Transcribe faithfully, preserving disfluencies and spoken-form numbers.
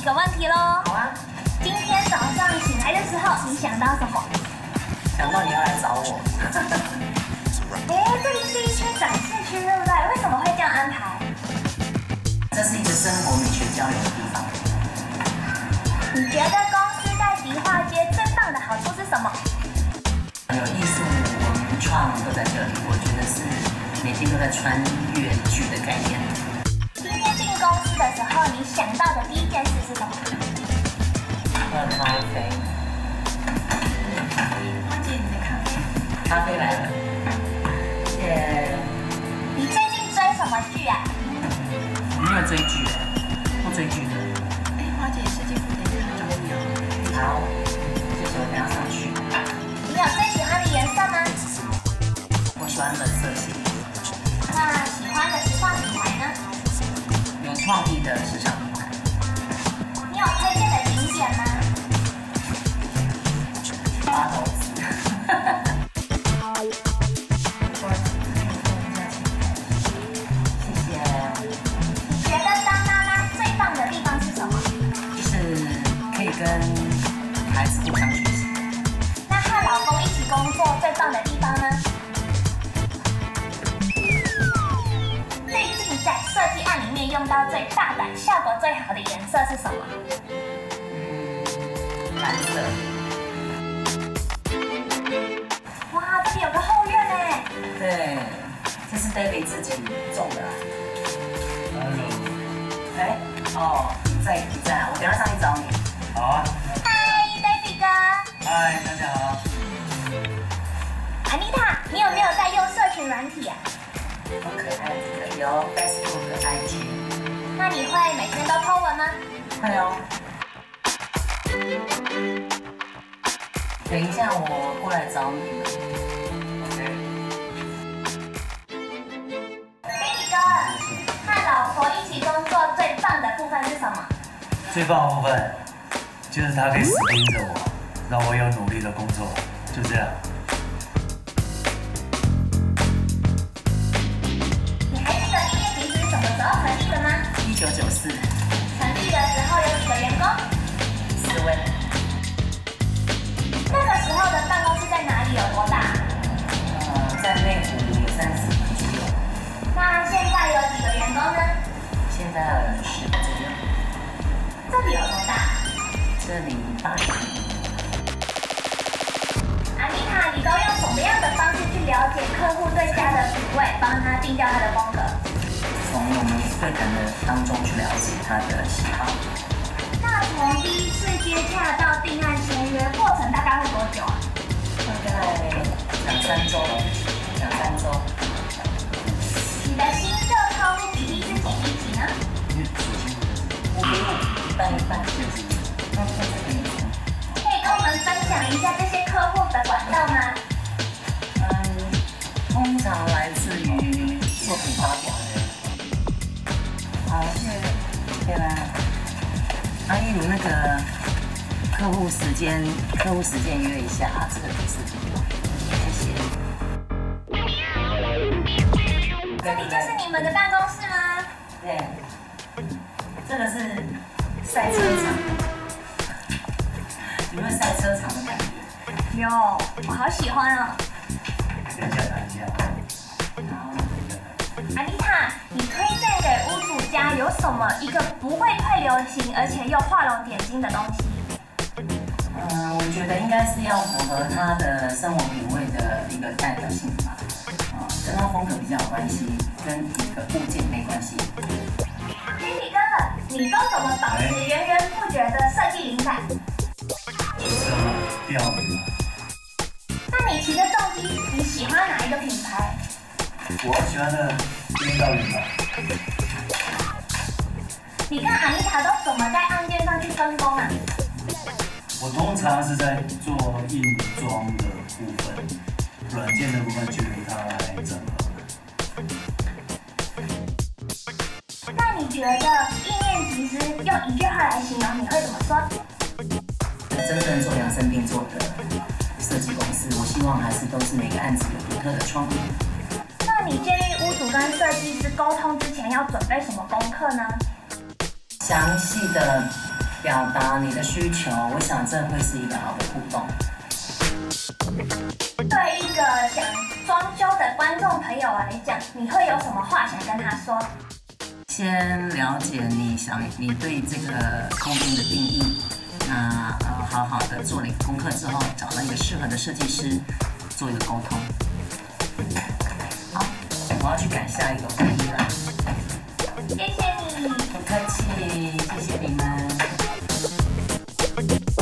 个问题喽。 好啊。 今天早上醒来的时候，你想到什么？ 想到你要来找我。 哎，这里是一区展示区，对不对？为什么会这样安排？ 这是一个生活美学交流的地方。 你觉得公司在迪化街最棒的好处是什么？ 有艺术、文创都在这里，我觉得是每天都在穿越剧的概念。 今天进公司的时候，你想到的第一件事是什么？ 喝咖啡。 花姐，你的咖啡。 咖啡来了。耶。 你最近追什么剧啊？ 我没有追剧，不追剧的。 哎，花姐，设计部等一下找你哦。 好，谢谢，我等下上去。 你有最喜欢的颜色吗？ 我喜欢冷色系。 那喜欢的时尚品牌呢？ 有创意的时尚品牌。 你有推荐的景点吗？ 八斗子。谢谢。 你觉得当妈妈最棒的地方是什么？ 就是可以跟孩子互相学习。 那和老公一起工作最棒的地方呢？最近在设计案里面用到最大胆、效果最好的颜色是什么？ 嗯，蓝色。 哇，这里有个后院呢。 对，这是 David 自己种的。Hello。哎，哦，你在你在啊，我等下上去找你。 好啊。 嗨 ，David 哥。 嗨，大家好。 安妮塔，你有没有在用社群软体啊？ 好可爱的，有 Facebook、I G。 那你会每天都 po 文吗？ 会哦。等一下，我过来找你们。 David 哥，和老婆一起工作最棒的部分是什么？ 最棒的部分就是他可以死盯着我，让我有努力的工作，就这样。 你还记得音乐集是什么时候成立的吗？ 一九九四。 成立的时候有几个员工？ 四位。 那个时候的办公室在哪里？有多大？ 呃，在内湖有三十平左右。 那现在有几个员工呢？ 现在有十个左右。 这里有多大？ 这里八十平。 安妮塔，你都用什么样的方式去了解客户对家的品味，帮他定调他的风格？ 从我们对谈的当中去了解他的喜好。 那从第一次接洽到定案签约过程大概会多久啊？ 大概两三周，两三周。 你的新旧客户比例是几比几呢？ 五比五，一半一半。那这个可以吗？ 可以跟我们分享一下这些客户的管道吗？ 嗯，通常来自于作品发表的。好，谢谢。对啦。阿姨，你那个客户时间，客户时间约一下啊，这个也是。谢谢。 这里就是你们的办公室吗？ 对。这个是赛车场。有没有赛车场的感觉？ 有，我好喜欢哦。 等一下，等一下。 安妮塔，你推荐给屋主家有什么一个不会太流行，而且又画龙点睛的东西？ 嗯，我觉得应该是要符合他的生活品味的一个代表性吧。啊，跟他风格比较有关系，跟一个物件没关系。 David哥，你都怎么保持源源不绝的设计灵感？ 骑车嘛，钓鱼嘛。 那你骑的重机，你喜欢哪一个品牌？ 我喜欢的编导员吧。 你跟安妮塔都怎么在案件上去分工啊？ 我通常是在做硬装的部分，软件的部分就由他来整合。 那你觉得意念集师用一句话来形容，你会怎么说？ 真正做量身定做的设计公司，我希望还是都是每个案子有独特的创意。 那你建议屋主跟设计师沟通之前要准备什么功课呢？ 详细的表达你的需求，我想这会是一个好的互动。 对一个想装修的观众朋友来讲，你会有什么话想跟他说？ 先了解你想你对这个空间的定义，那呃好好的做了一个功课之后，找到一个适合的设计师做一个沟通。好，我要去赶下一个会议了。 谢谢你。 不客气，谢谢你们。